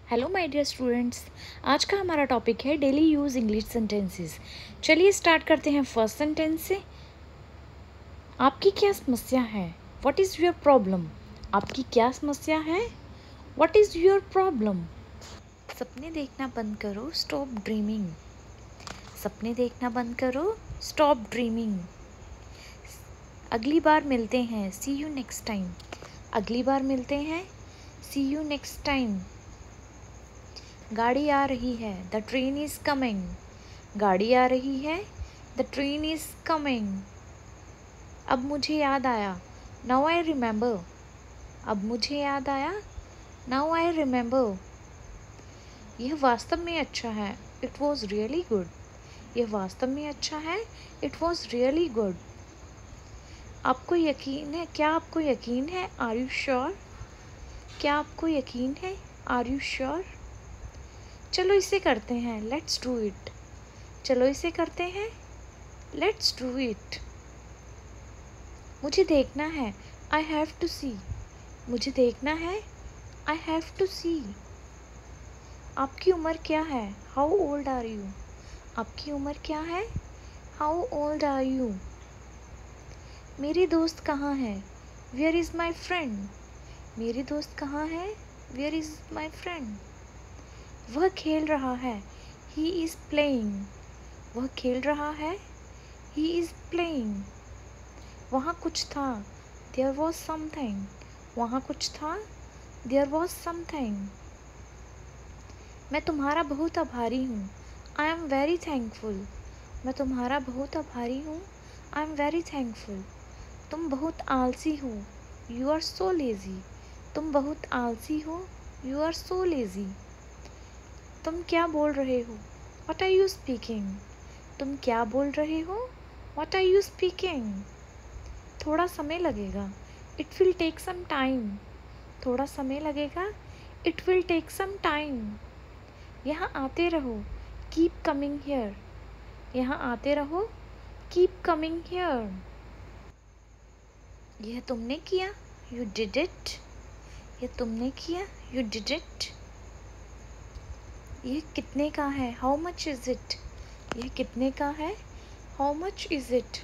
Hello my dear students, आज का हमारा टॉपिक है डेली यूज़ इंग्लिश सेंटेंसेस। चलिए स्टार्ट करते हैं फर्स्ट सेंटेंस से। आपकी क्या समस्या है? What is your problem? आपकी क्या समस्या है? What is your problem? सपने देखना बंद करो, स्टॉप ड्रीमिंग। सपने देखना बंद करो, स्टॉप ड्रीमिंग। अगली बार मिलते हैं, सी यू नेक्स्ट टाइम। अगली बार मिलते हैं, सी यू नेक्स्ट टाइम। गाड़ी आ रही है, द ट्रेन इज़ कमिंग। गाड़ी आ रही है, द ट्रेन इज़ कमिंग। अब मुझे याद आया, नाउ आई रिमेंबर। अब मुझे याद आया, नाउ आई रिमेंबर। यह वास्तव में अच्छा है, इट वॉज रियली गुड। यह वास्तव में अच्छा है, इट वॉज रियली गुड। आपको यकीन है? क्या आपको यकीन है? Are you sure? क्या आपको यकीन है? Are you sure? चलो इसे करते हैं, लेट्स डू इट। चलो इसे करते हैं, लेट्स डू इट। मुझे देखना है, आई हैव टू सी। मुझे देखना है, आई हैव टू सी। आपकी उम्र क्या है? How old are you? आपकी उम्र क्या है? How old are you? मेरी दोस्त कहाँ है? Where is my friend? मेरी दोस्त कहाँ है? Where is my friend? वह खेल रहा है, ही इज़ प्लेइंग। वह खेल रहा है, ही इज़ प्लेइंग। वहाँ कुछ था, देयर वॉज समथिंग। वहाँ कुछ था, देयर वॉज समथिंग। मैं तुम्हारा बहुत आभारी हूँ, आई एम वेरी थैंकफुल। मैं तुम्हारा बहुत आभारी हूँ, आई एम वेरी थैंकफुल। तुम बहुत आलसी हो, यू आर सो लेज़ी। तुम बहुत आलसी हो, यू आर सो लेज़ी। तुम क्या बोल रहे हो? What are you speaking? तुम क्या बोल रहे हो? What are you speaking? थोड़ा समय लगेगा, it will take some time. थोड़ा समय लगेगा, it will take some time. यहाँ आते रहो, कीप कमिंग हियर। यहाँ आते रहो, कीप कमिंग हियर। यह तुमने किया, यू डिड इट। यह तुमने किया, यू डिड इट। यह कितने का है? How much is it? यह कितने का है? How much is it?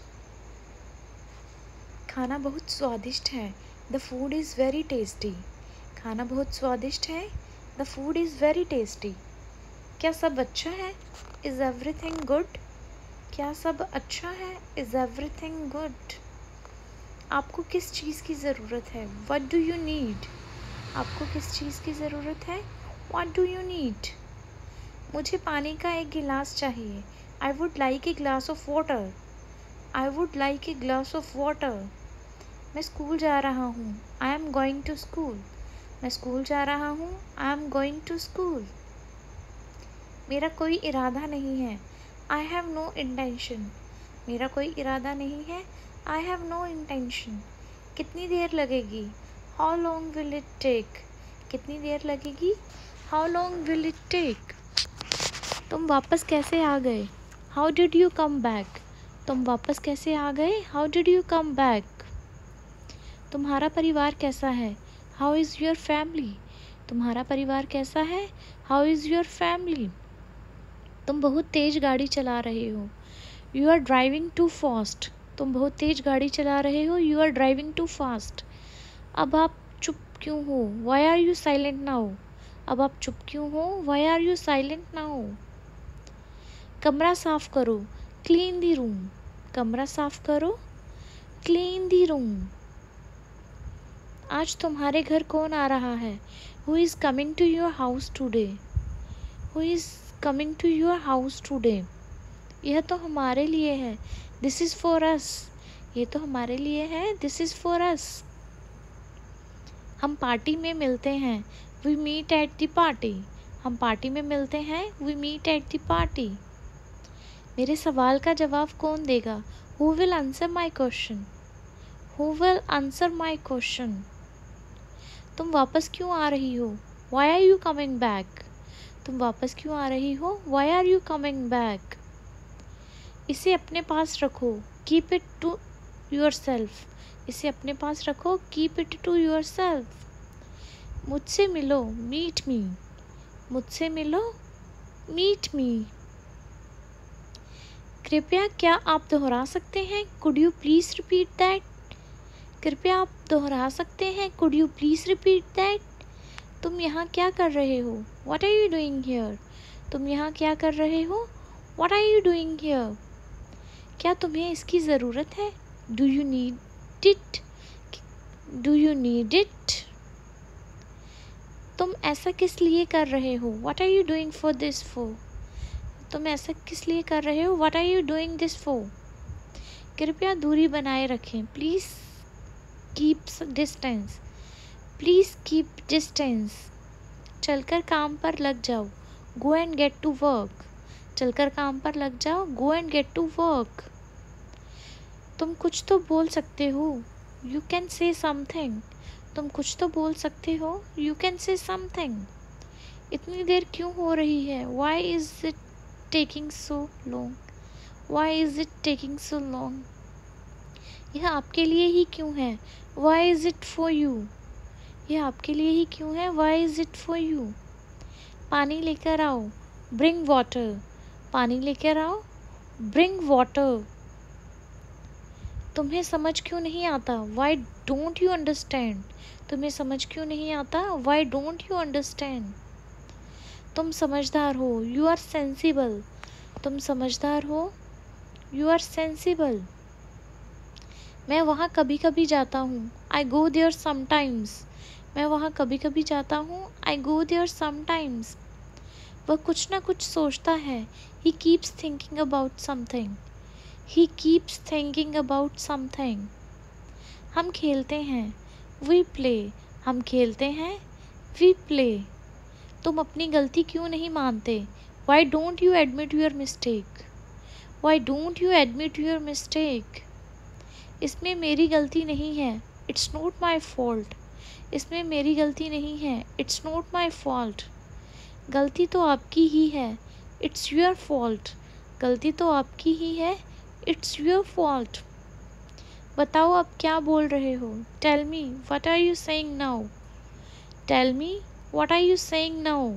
खाना बहुत स्वादिष्ट है, the food is very tasty. खाना बहुत स्वादिष्ट है, the food is very tasty. क्या सब अच्छा है? Is everything good? क्या सब अच्छा है? Is everything good? आपको किस चीज़ की ज़रूरत है? What do you need? आपको किस चीज़ की ज़रूरत है? What do you need? मुझे पानी का एक गिलास चाहिए, I would like a glass of water. I would like a glass of water. मैं स्कूल जा रहा हूँ, I am going to school. मैं स्कूल जा रहा हूँ, I am going to school. मेरा कोई इरादा नहीं है, आई हैव नो इंटेंशन। मेरा कोई इरादा नहीं है, आई हैव नो इंटेंशन। कितनी देर लगेगी? How long will it take? कितनी देर लगेगी? How long will it take? तुम वापस कैसे आ गए? How did you come back? तुम वापस कैसे आ गए? How did you come back? तुम्हारा परिवार कैसा है? How is your family? तुम्हारा परिवार कैसा है? How is your family? तुम बहुत तेज़ गाड़ी चला रहे हो, you are driving too fast. तुम बहुत तेज़ गाड़ी चला रहे हो, you are driving too fast. अब आप चुप क्यों हो? Why are you silent now? अब आप चुप क्यों हो? Why are you silent now? कमरा साफ करो, क्लीन दी रूम। कमरा साफ करो, क्लीन दी रूम। आज तुम्हारे घर कौन आ रहा है? Who is coming to your house today? Who is coming to your house today? यह तो हमारे लिए है, दिस इज़ फॉर अस। ये तो हमारे लिए है, दिस इज़ फॉर अस। हम पार्टी में मिलते हैं, we meet at the party. हम पार्टी में मिलते हैं, we meet at the party. मेरे सवाल का जवाब कौन देगा? Who will answer my question? Who will answer my question? तुम वापस क्यों आ रही हो? Why are you coming back? तुम वापस क्यों आ रही हो? Why are you coming back? इसे अपने पास रखो, keep it to yourself. इसे अपने पास रखो, keep it to yourself. मुझसे मिलो, मीट मी। मुझसे मिलो, मीट मी। कृपया क्या आप दोहरा सकते हैं? Could you please repeat that? कृपया आप दोहरा सकते हैं? Could you please repeat that? तुम यहाँ क्या कर रहे हो? What are you doing here? तुम यहाँ क्या कर रहे हो? What are you doing here? क्या तुम्हें इसकी ज़रूरत है? Do you need it? Do you need it? तुम ऐसा किस लिए कर रहे हो? What are you doing for this for? तुम ऐसा किस लिए कर रहे हो? What are you doing this for? कृपया दूरी बनाए रखें। Please keep distance. Please keep distance. चलकर काम पर लग जाओ। Go and get to work. चलकर काम पर लग जाओ। Go and get to work. तुम कुछ तो बोल सकते हो। You can say something. तुम कुछ तो बोल सकते हो। You can say something. इतनी देर क्यों हो रही है? Why is it taking so long? Why is it taking so long? यह आपके लिए ही क्यों है? Why is it for you? यह आपके लिए ही क्यों है? Why is it for you? पानी लेकर आओ। Bring water. पानी लेकर आओ। Bring water. तुम्हें समझ क्यों नहीं आता? Why don't you understand? तुम्हें समझ क्यों नहीं आता? Why don't you understand? तुम समझदार हो। You are sensible. तुम समझदार हो। You are sensible. मैं वहाँ कभी कभी जाता हूँ। I go there sometimes. मैं वहाँ कभी कभी जाता हूँ। I go there sometimes. वह कुछ ना कुछ सोचता है। He keeps thinking about something. He keeps thinking about something. हम खेलते हैं। We play. हम खेलते हैं। We play. तुम अपनी गलती क्यों नहीं मानते? Why don't you admit your mistake? Why don't you admit your mistake? इसमें मेरी गलती नहीं है। It's not my fault. इसमें मेरी गलती नहीं है। It's not my fault. गलती तो आपकी ही है। It's your fault. गलती तो आपकी ही है। It's your fault. बताओ आप क्या बोल रहे हो? Tell me what are you saying now? Tell me what are you saying now?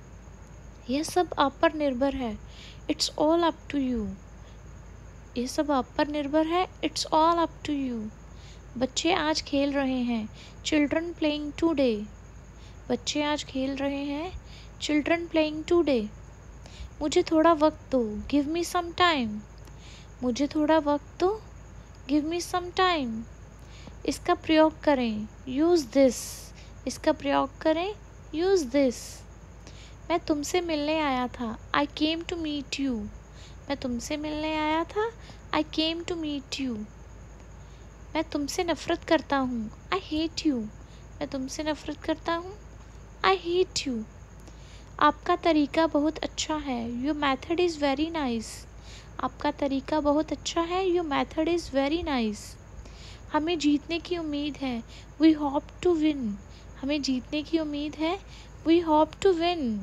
यह सब आप पर निर्भर है। It's all up to you. यह सब आप पर निर्भर है। It's all up to you. बच्चे आज खेल रहे हैं। Children playing today. बच्चे आज खेल रहे हैं। Children playing today. मुझे थोड़ा वक्त दो। Give me some time. मुझे थोड़ा वक्त दो। Give me some time. इसका प्रयोग करें। Use this. इसका प्रयोग करें। Use this. मैं तुमसे मिलने आया था। I came to meet you. मैं तुमसे मिलने आया था। I came to meet you. मैं तुमसे नफ़रत करता हूँ। I hate you. मैं तुमसे नफ़रत करता हूँ। I hate you. आपका तरीका बहुत अच्छा है। Your method is very nice. आपका तरीका बहुत अच्छा है। Your method is very nice. हमें जीतने की उम्मीद है। We hope to win. हमें जीतने की उम्मीद है। We hope to win.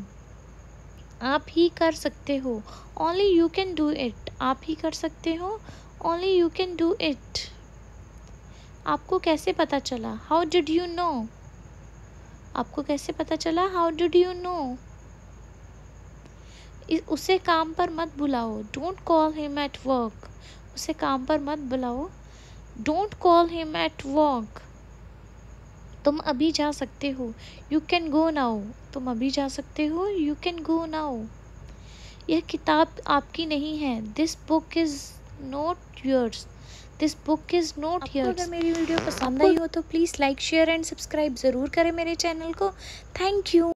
आप ही कर सकते हो। Only you can do it. आप ही कर सकते हो। Only you can do it. आपको कैसे पता चला? How did you know? आपको कैसे पता चला? How did you know? उसे काम पर मत बुलाओ। Don't call him at work. उसे काम पर मत बुलाओ। Don't call him at work. तुम अभी जा सकते हो। You can go now. तुम अभी जा सकते हो। You can go now. यह किताब आपकी नहीं है। This book is not yours. This book is not yours. अगर मेरी वीडियो पसंद आई हो तो please like share and subscribe ज़रूर करें मेरे चैनल को। Thank you.